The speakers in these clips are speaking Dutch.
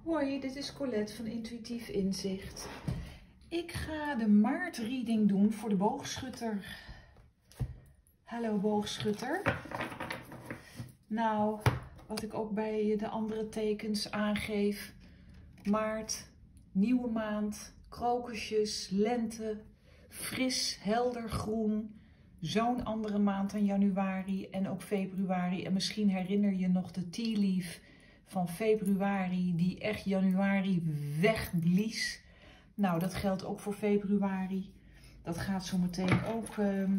Hoi, dit is Colette van Intuïtief Inzicht. Ik ga de maartreading doen voor de boogschutter. Hallo boogschutter. Nou, wat ik ook bij de andere tekens aangeef. Maart, nieuwe maand, krokusjes, lente, fris, helder groen. Zo'n andere maand dan januari en ook februari. En misschien herinner je nog de tea leaf van februari die echt januari wegblies. Nou, dat geldt ook voor februari. Dat gaat zo meteen ook,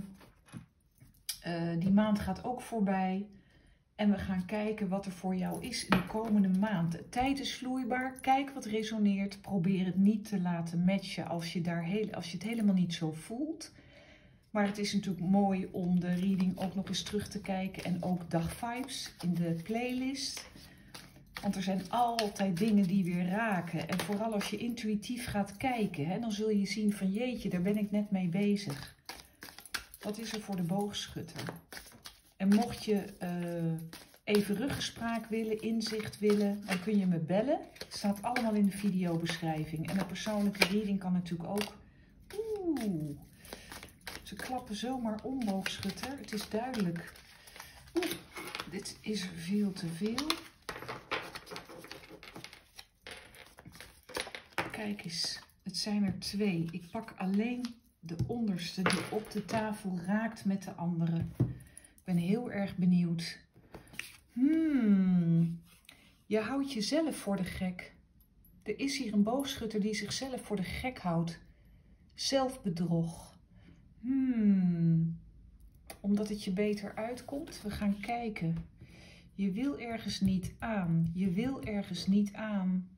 die maand gaat ook voorbij. En we gaan kijken wat er voor jou is in de komende maand. De tijd is vloeibaar. Kijk wat resoneert. Probeer het niet te laten matchen als je het helemaal niet zo voelt. Maar het is natuurlijk mooi om de reading ook nog eens terug te kijken. En ook dagvibes in de playlist. Want er zijn altijd dingen die weer raken. En vooral als je intuïtief gaat kijken, hè, dan zul je zien van jeetje, daar ben ik net mee bezig. Wat is er voor de boogschutter? En mocht je even ruggespraak willen, inzicht willen, dan kun je me bellen. Het staat allemaal in de videobeschrijving. En een persoonlijke reading kan natuurlijk ook. Ze klappen zomaar om, boogschutter. Het is duidelijk. Dit is er veel te veel. Kijk eens, het zijn er 2. Ik pak alleen de onderste die op de tafel raakt met de andere. Ik ben heel erg benieuwd. Je houdt jezelf voor de gek. Er is hier een boogschutter die zichzelf voor de gek houdt. Zelfbedrog. Omdat het je beter uitkomt? We gaan kijken. Je wil ergens niet aan. Je wil ergens niet aan.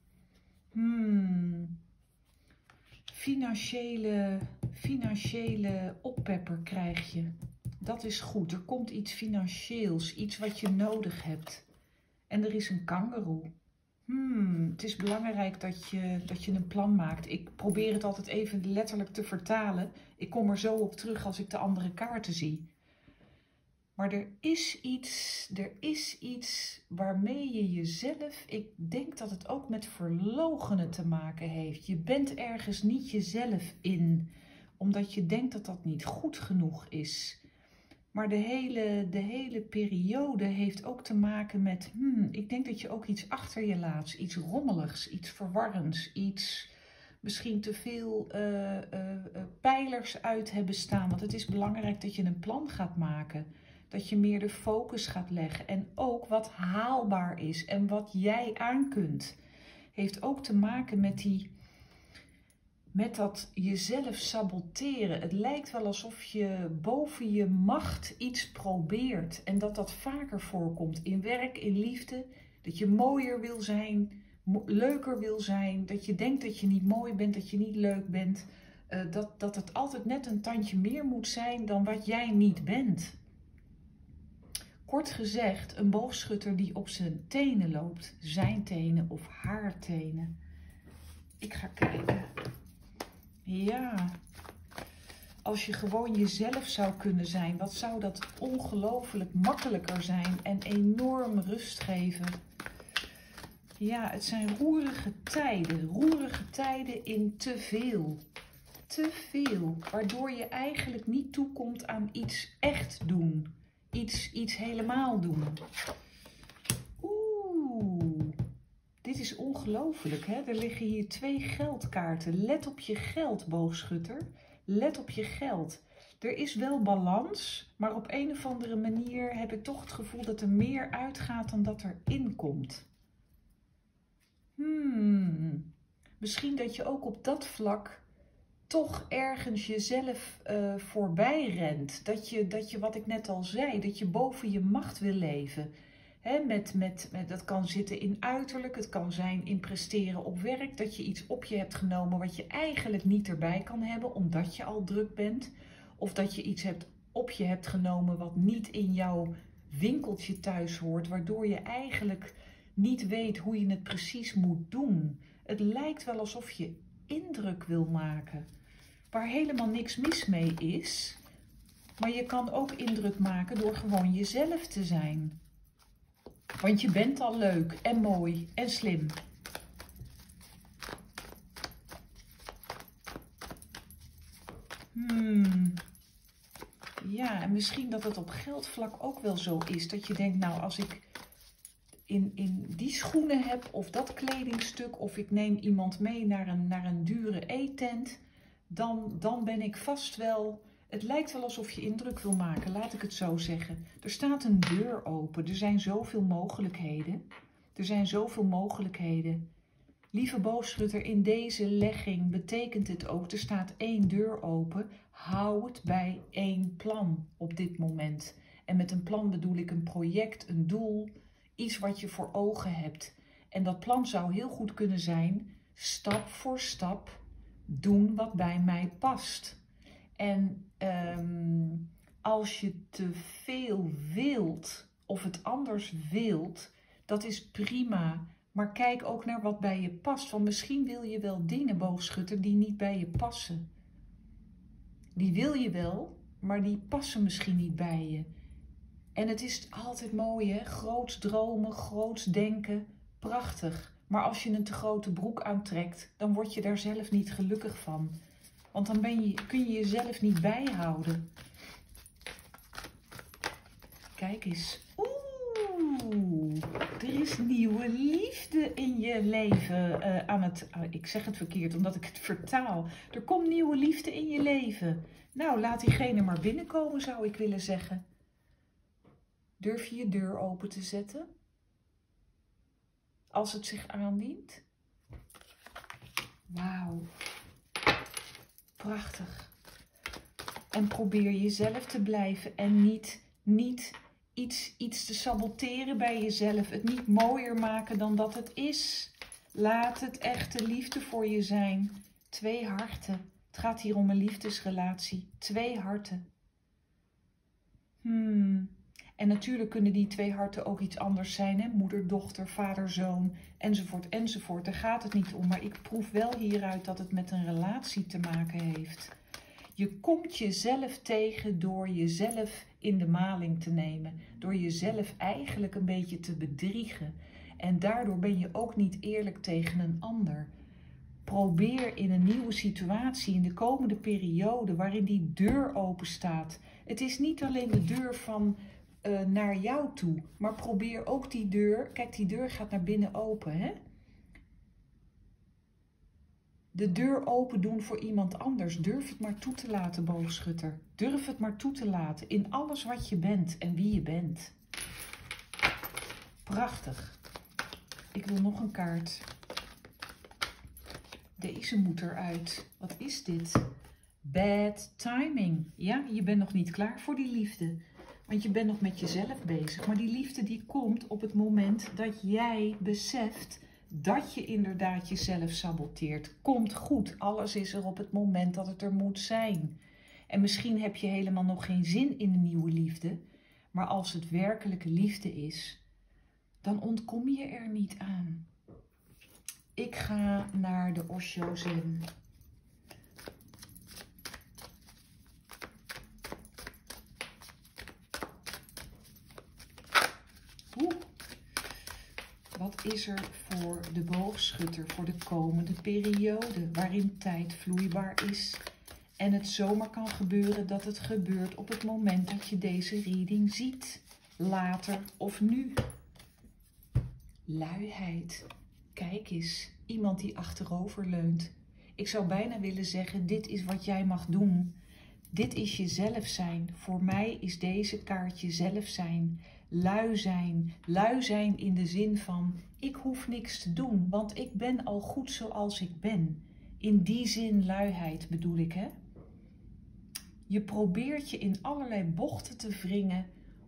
Financiële oppepper krijg je. Dat is goed. Er komt iets financieels. Iets wat je nodig hebt. En er is een kangoeroe. Het is belangrijk dat je een plan maakt. Ik probeer het altijd even letterlijk te vertalen. Ik kom er zo op terug als ik de andere kaarten zie. Maar er is iets waarmee je jezelf, ik denk dat het ook met verloochenen te maken heeft. Je bent ergens niet jezelf in, omdat je denkt dat dat niet goed genoeg is. Maar de hele periode heeft ook te maken met, ik denk dat je ook iets achter je laat. Iets rommeligs, iets verwarrends, iets misschien te veel pijlers uit hebben staan. Want het is belangrijk dat je een plan gaat maken. Dat je meer de focus gaat leggen. En ook wat haalbaar is en wat jij aan kunt. Heeft ook te maken met dat jezelf saboteren. Het lijkt wel alsof je boven je macht iets probeert. En dat dat vaker voorkomt in werk, in liefde. Dat je mooier wil zijn, leuker wil zijn. Dat je denkt dat je niet mooi bent, dat je niet leuk bent. Dat het altijd net een tandje meer moet zijn dan wat jij niet bent. Kort gezegd, een boogschutter die op zijn tenen loopt. Zijn tenen of haar tenen. Ik ga kijken. Ja, als je gewoon jezelf zou kunnen zijn, wat zou dat ongelooflijk makkelijker zijn en enorm rust geven. Ja, het zijn roerige tijden in te veel. Te veel, waardoor je eigenlijk niet toekomt aan iets echt doen. Iets helemaal doen. Dit is ongelooflijk, hè? Er liggen hier 2 geldkaarten. Let op je geld, boogschutter. Let op je geld. Er is wel balans, maar op een of andere manier heb ik toch het gevoel dat er meer uitgaat dan dat er inkomt. Misschien dat je ook op dat vlak toch ergens jezelf voorbij rent. Dat je, wat ik net al zei, dat je boven je macht wil leven. He, dat kan zitten in uiterlijk, het kan zijn in presteren op werk. Dat je iets op je hebt genomen wat je eigenlijk niet erbij kan hebben, omdat je al druk bent. Of dat je iets op je hebt genomen wat niet in jouw winkeltje thuis hoort, waardoor je eigenlijk niet weet hoe je het precies moet doen. Het lijkt wel alsof je indruk wil maken, waar helemaal niks mis mee is. Maar je kan ook indruk maken door gewoon jezelf te zijn. Want je bent al leuk en mooi en slim. Ja, en misschien dat het op geldvlak ook wel zo is. Dat je denkt, nou, als ik in die schoenen heb of dat kledingstuk, of ik neem iemand mee naar een dure eettent, dan ben ik vast wel... Het lijkt wel alsof je indruk wil maken, laat ik het zo zeggen. Er staat een deur open, er zijn zoveel mogelijkheden. Er zijn zoveel mogelijkheden. Lieve boogschutter, in deze legging betekent het ook, er staat één deur open. Hou het bij één plan op dit moment. En met een plan bedoel ik een project, een doel, iets wat je voor ogen hebt. En dat plan zou heel goed kunnen zijn, stap voor stap doen wat bij mij past. En als je te veel wilt of het anders wilt, dat is prima. Maar kijk ook naar wat bij je past. Want misschien wil je wel dingen, boogschutter, die niet bij je passen. Die wil je wel, maar die passen misschien niet bij je. En het is altijd mooi, hè? Groots dromen, groots denken, prachtig. Maar als je een te grote broek aantrekt, dan word je daar zelf niet gelukkig van. Want dan kun je jezelf niet bijhouden. Kijk eens. Er is nieuwe liefde in je leven ik zeg het verkeerd omdat ik het vertaal. Er komt nieuwe liefde in je leven. Nou, laat diegene maar binnenkomen, zou ik willen zeggen. Durf je je deur open te zetten? Als het zich aandient? Wauw. Prachtig. En probeer jezelf te blijven en niet iets te saboteren bij jezelf. Het niet mooier maken dan dat het is. Laat het echte liefde voor je zijn. 2 harten. Het gaat hier om een liefdesrelatie. 2 harten. En natuurlijk kunnen die 2 harten ook iets anders zijn. Hè? Moeder, dochter, vader, zoon, enzovoort, enzovoort. Daar gaat het niet om. Maar ik proef wel hieruit dat het met een relatie te maken heeft. Je komt jezelf tegen door jezelf in de maling te nemen. Door jezelf eigenlijk een beetje te bedriegen. En daardoor ben je ook niet eerlijk tegen een ander. Probeer in een nieuwe situatie, in de komende periode, waarin die deur open staat. Het is niet alleen de deur van naar jou toe, maar probeer ook die deur... Kijk, die deur gaat naar binnen open, hè? De deur open doen voor iemand anders. Durf het maar toe te laten, boogschutter. Durf het maar toe te laten in alles wat je bent en wie je bent. Prachtig. Ik wil nog een kaart. Deze moet eruit. Wat is dit? Bad timing. Ja, je bent nog niet klaar voor die liefde. Want je bent nog met jezelf bezig. Maar die liefde die komt op het moment dat jij beseft dat je inderdaad jezelf saboteert. Komt goed. Alles is er op het moment dat het er moet zijn. En misschien heb je helemaal nog geen zin in een nieuwe liefde. Maar als het werkelijke liefde is, dan ontkom je er niet aan. Ik ga naar de Osho Zen. Wat is er voor de boogschutter voor de komende periode, waarin tijd vloeibaar is en het zomaar kan gebeuren dat het gebeurt op het moment dat je deze reading ziet, later of nu? Luiheid. Kijk eens, iemand die achterover leunt. Ik zou bijna willen zeggen, dit is wat jij mag doen. Dit is jezelf zijn. Voor mij is deze kaart jezelf zijn. Lui zijn. Lui zijn in de zin van, ik hoef niks te doen, want ik ben al goed zoals ik ben. In die zin luiheid bedoel ik, hè? Je probeert je in allerlei bochten te wringen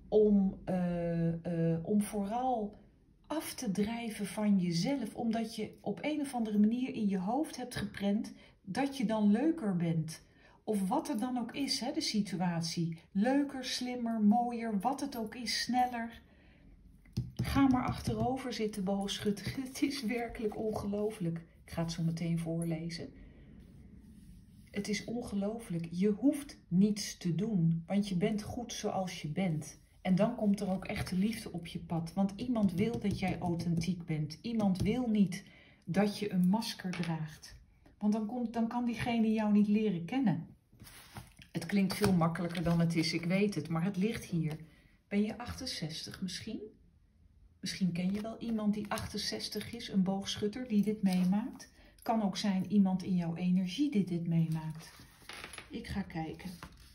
om vooral af te drijven van jezelf, omdat je op een of andere manier in je hoofd hebt geprent dat je dan leuker bent. Of wat er dan ook is, hè, de situatie. Leuker, slimmer, mooier, wat het ook is, sneller. Ga maar achterover zitten, boogschutter. Het is werkelijk ongelooflijk. Ik ga het zo meteen voorlezen. Het is ongelooflijk. Je hoeft niets te doen, want je bent goed zoals je bent. En dan komt er ook echte liefde op je pad. Want iemand wil dat jij authentiek bent. Iemand wil niet dat je een masker draagt. Want dan kan diegene jou niet leren kennen. Het klinkt veel makkelijker dan het is, ik weet het, maar het ligt hier. Ben je 68 misschien? Misschien ken je wel iemand die 68 is, een boogschutter die dit meemaakt. Kan ook zijn iemand in jouw energie die dit meemaakt. Ik ga kijken.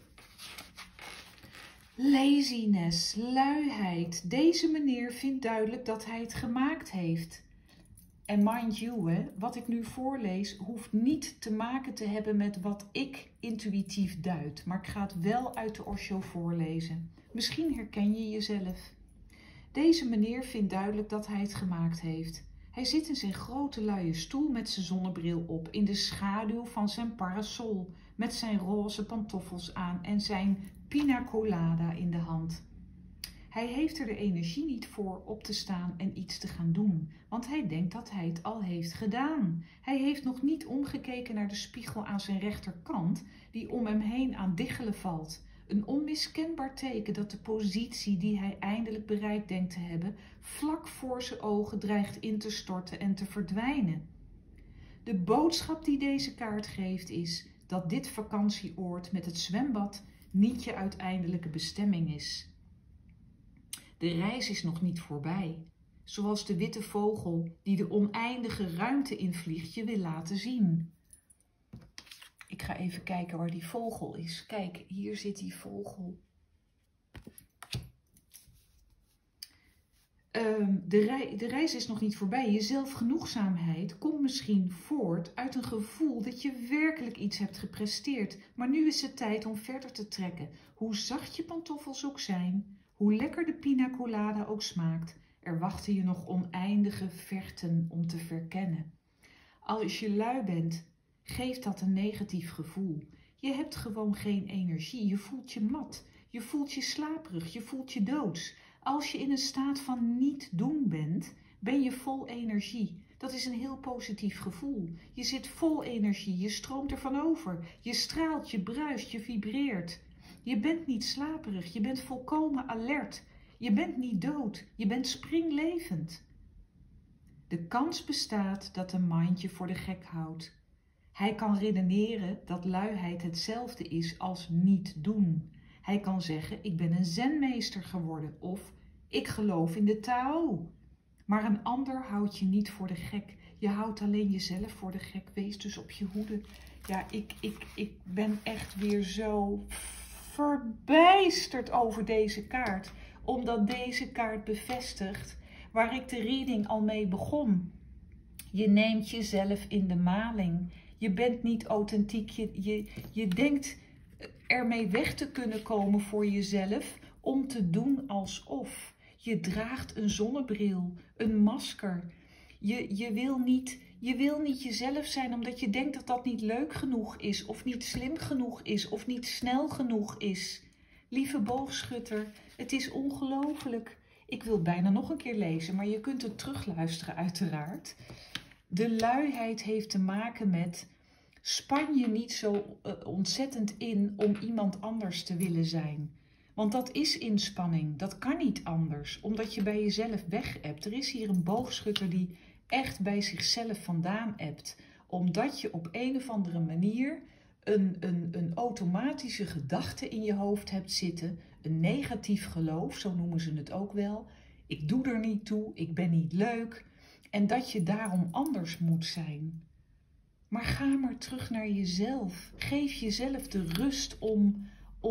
Laziness, luiheid. Deze meneer vindt duidelijk dat hij het gemaakt heeft. En mind you, hè, wat ik nu voorlees hoeft niet te maken te hebben met wat ik intuïtief duid. Maar ik ga het wel uit de Osho voorlezen. Misschien herken je jezelf. Deze meneer vindt duidelijk dat hij het gemaakt heeft. Hij zit in zijn grote luie stoel met zijn zonnebril op, in de schaduw van zijn parasol, met zijn roze pantoffels aan en zijn pina colada in de hand. Hij heeft er de energie niet voor op te staan en iets te gaan doen, want hij denkt dat hij het al heeft gedaan. Hij heeft nog niet omgekeken naar de spiegel aan zijn rechterkant, die om hem heen aan diggelen valt. Een onmiskenbaar teken dat de positie die hij eindelijk bereikt denkt te hebben, vlak voor zijn ogen dreigt in te storten en te verdwijnen. De boodschap die deze kaart geeft is dat dit vakantieoord met het zwembad niet je uiteindelijke bestemming is. De reis is nog niet voorbij, zoals de witte vogel die de oneindige ruimte invliegt je wil laten zien. Ik ga even kijken waar die vogel is. Kijk, hier zit die vogel. De reis is nog niet voorbij. Je zelfgenoegzaamheid komt misschien voort uit een gevoel dat je werkelijk iets hebt gepresteerd. Maar nu is het tijd om verder te trekken. Hoe zacht je pantoffels ook zijn, hoe lekker de pina colada ook smaakt, er wachten je nog oneindige verten om te verkennen. Als je lui bent, geeft dat een negatief gevoel. Je hebt gewoon geen energie, je voelt je mat, je voelt je slaperig, je voelt je doods. Als je in een staat van niet doen bent, ben je vol energie. Dat is een heel positief gevoel. Je zit vol energie, je stroomt ervan over. Je straalt, je bruist, je vibreert. Je bent niet slaperig, je bent volkomen alert. Je bent niet dood, je bent springlevend. De kans bestaat dat de mind je voor de gek houdt. Hij kan redeneren dat luiheid hetzelfde is als niet doen. Hij kan zeggen, ik ben een zenmeester geworden of ik geloof in de Tao. Maar een ander houdt je niet voor de gek. Je houdt alleen jezelf voor de gek. Wees dus op je hoede. Ja, ik ben echt weer zo verbijsterd over deze kaart. Omdat deze kaart bevestigt waar ik de reading al mee begon. Je neemt jezelf in de maling. Je bent niet authentiek. Je denkt ermee weg te kunnen komen voor jezelf om te doen alsof. Je draagt een zonnebril, een masker. Je wil niet jezelf zijn omdat je denkt dat dat niet leuk genoeg is, of niet slim genoeg is, of niet snel genoeg is. Lieve boogschutter, het is ongelooflijk. Ik wil bijna nog een keer lezen, maar je kunt het terugluisteren uiteraard. De luiheid heeft te maken met, span je niet zo ontzettend in om iemand anders te willen zijn. Want dat is inspanning, dat kan niet anders, omdat je bij jezelf weg hebt. Er is hier een boogschutter die echt bij zichzelf vandaan hebt, omdat je op een of andere manier een automatische gedachte in je hoofd hebt zitten, een negatief geloof, zo noemen ze het ook wel. Ik doe er niet toe, ik ben niet leuk en dat je daarom anders moet zijn. Maar ga maar terug naar jezelf. Geef jezelf de rust om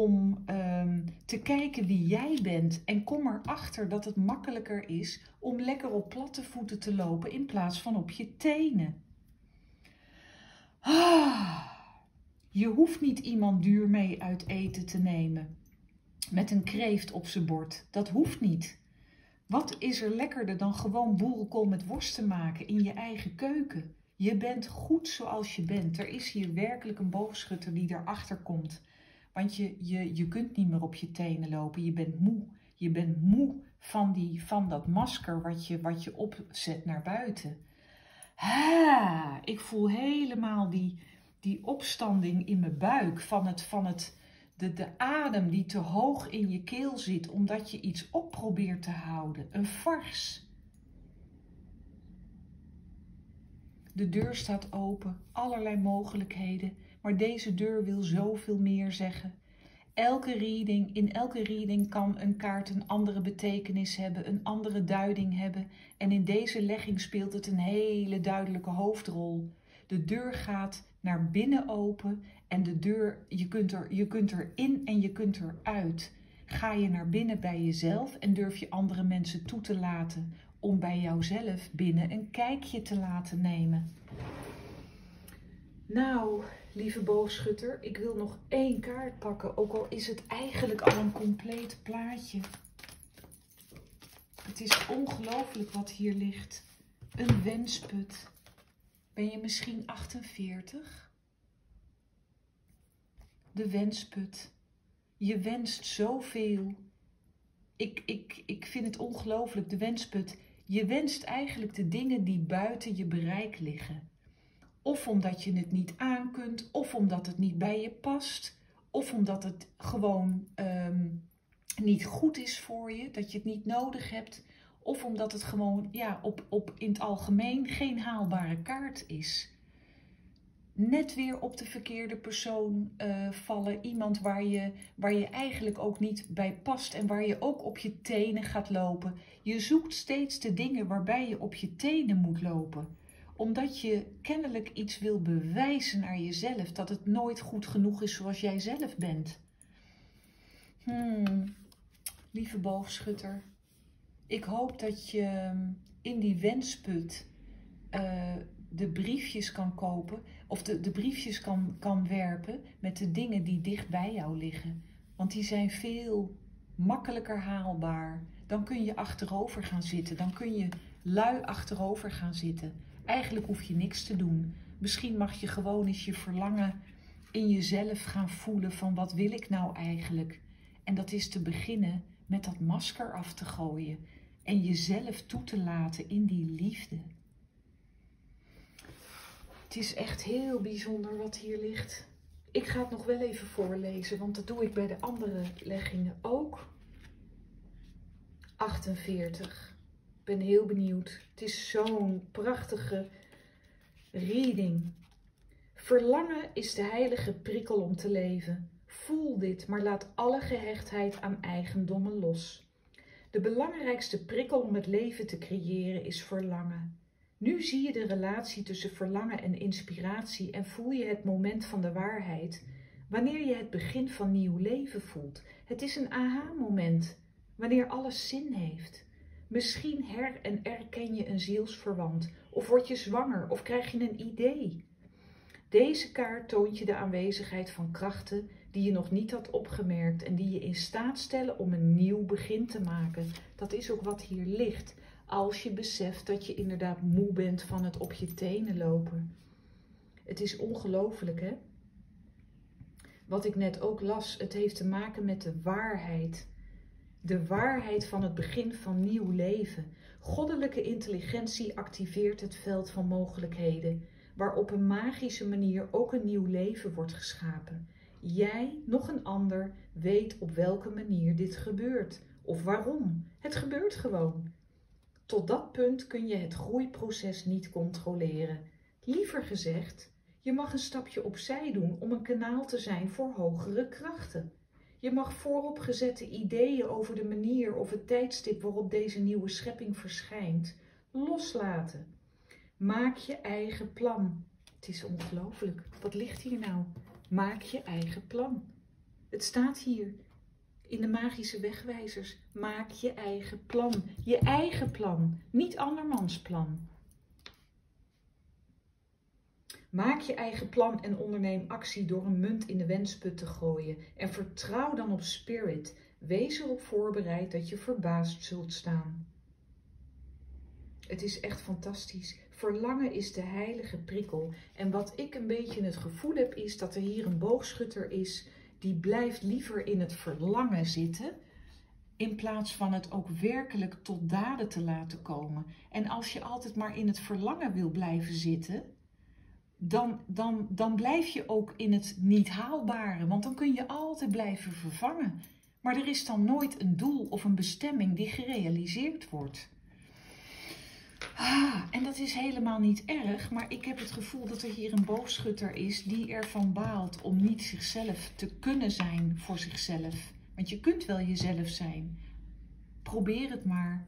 te kijken wie jij bent. En kom erachter dat het makkelijker is om lekker op platte voeten te lopen in plaats van op je tenen. Je hoeft niet iemand duur mee uit eten te nemen. Met een kreeft op zijn bord. Dat hoeft niet. Wat is er lekkerder dan gewoon boerenkool met worst te maken in je eigen keuken? Je bent goed zoals je bent. Er is hier werkelijk een boogschutter die erachter komt. Want je kunt niet meer op je tenen lopen. Je bent moe. Je bent moe van dat masker wat je opzet naar buiten. Ik voel helemaal die opstanding in mijn buik van de adem die te hoog in je keel zit omdat je iets op probeert te houden. Een farce. De deur staat open, allerlei mogelijkheden. maar deze deur wil zoveel meer zeggen. In elke reading kan een kaart een andere betekenis hebben, een andere duiding hebben. En in deze legging speelt het een hele duidelijke hoofdrol. De deur gaat naar binnen open en de deur, je kunt erin en je kunt eruit. Ga je naar binnen bij jezelf en durf je andere mensen toe te laten om bij jouzelf binnen een kijkje te laten nemen. Nou, lieve boogschutter, ik wil nog 1 kaart pakken, ook al is het eigenlijk al een compleet plaatje. Het is ongelooflijk wat hier ligt. Een wensput. Ben je misschien 48? De wensput. Je wenst zoveel. Ik vind het ongelooflijk, de wensput. Je wenst eigenlijk de dingen die buiten je bereik liggen. Of omdat je het niet aankunt, of omdat het niet bij je past, of omdat het gewoon niet goed is voor je, dat je het niet nodig hebt, of omdat het gewoon in het algemeen geen haalbare kaart is. Net weer op de verkeerde persoon vallen, iemand waar je eigenlijk ook niet bij past en waar je ook op je tenen gaat lopen. Je zoekt steeds de dingen waarbij je op je tenen moet lopen. Omdat je kennelijk iets wil bewijzen naar jezelf, dat het nooit goed genoeg is zoals jij zelf bent. Lieve boogschutter, ik hoop dat je in die wensput de briefjes kan kopen, of de briefjes kan werpen met de dingen die dicht bij jou liggen. Want die zijn veel makkelijker haalbaar. Dan kun je achterover gaan zitten, dan kun je lui achterover gaan zitten. Eigenlijk hoef je niks te doen. Misschien mag je gewoon eens je verlangen in jezelf gaan voelen van wat wil ik nou eigenlijk? En dat is te beginnen met dat masker af te gooien en jezelf toe te laten in die liefde. Het is echt heel bijzonder wat hier ligt. Ik ga het nog wel even voorlezen, want dat doe ik bij de andere leggingen ook. 48. Ik ben heel benieuwd. Het is zo'n prachtige reading. Verlangen is de heilige prikkel om te leven. Voel dit, maar laat alle gehechtheid aan eigendommen los. De belangrijkste prikkel om het leven te creëren is verlangen. Nu zie je de relatie tussen verlangen en inspiratie en voel je het moment van de waarheid wanneer je het begin van nieuw leven voelt. Het is een aha-moment, wanneer alles zin heeft. Misschien erken je een zielsverwant, of word je zwanger, of krijg je een idee. Deze kaart toont je de aanwezigheid van krachten die je nog niet had opgemerkt en die je in staat stellen om een nieuw begin te maken. Dat is ook wat hier ligt, als je beseft dat je inderdaad moe bent van het op je tenen lopen. Het is ongelooflijk, hè? Wat ik net ook las, het heeft te maken met de waarheid. De waarheid van het begin van nieuw leven. Goddelijke intelligentie activeert het veld van mogelijkheden, waar op een magische manier ook een nieuw leven wordt geschapen. Jij, nog een ander, weet op welke manier dit gebeurt. Of waarom. Het gebeurt gewoon. Tot dat punt kun je het groeiproces niet controleren. Liever gezegd, je mag een stapje opzij doen om een kanaal te zijn voor hogere krachten. Je mag vooropgezette ideeën over de manier of het tijdstip waarop deze nieuwe schepping verschijnt loslaten. Maak je eigen plan. Het is ongelooflijk. Wat ligt hier nou? Maak je eigen plan. Het staat hier in de magische wegwijzers. Maak je eigen plan. Je eigen plan, niet andermans plan. Maak je eigen plan en onderneem actie door een munt in de wensput te gooien. En vertrouw dan op spirit. Wees erop voorbereid dat je verbaasd zult staan. Het is echt fantastisch. Verlangen is de heilige prikkel. En wat ik een beetje het gevoel heb is dat er hier een boogschutter is die blijft liever in het verlangen zitten, in plaats van het ook werkelijk tot daden te laten komen. En als je altijd maar in het verlangen wil blijven zitten, dan blijf je ook in het niet haalbare. Want dan kun je altijd blijven vervangen. Maar er is dan nooit een doel of een bestemming die gerealiseerd wordt. En dat is helemaal niet erg, maar ik heb het gevoel dat er hier een boogschutter is die ervan baalt om niet zichzelf te kunnen zijn voor zichzelf. Want je kunt wel jezelf zijn. Probeer het maar.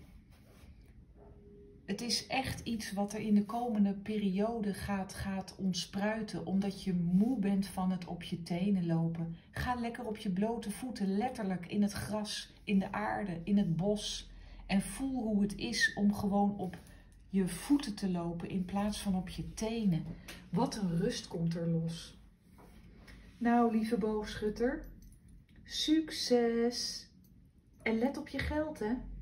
Het is echt iets wat er in de komende periode gaat ontspruiten, omdat je moe bent van het op je tenen lopen. Ga lekker op je blote voeten, letterlijk in het gras, in de aarde, in het bos. En voel hoe het is om gewoon op je voeten te lopen in plaats van op je tenen. Wat een rust komt er los. Nou, lieve boogschutter, succes! En let op je geld, hè?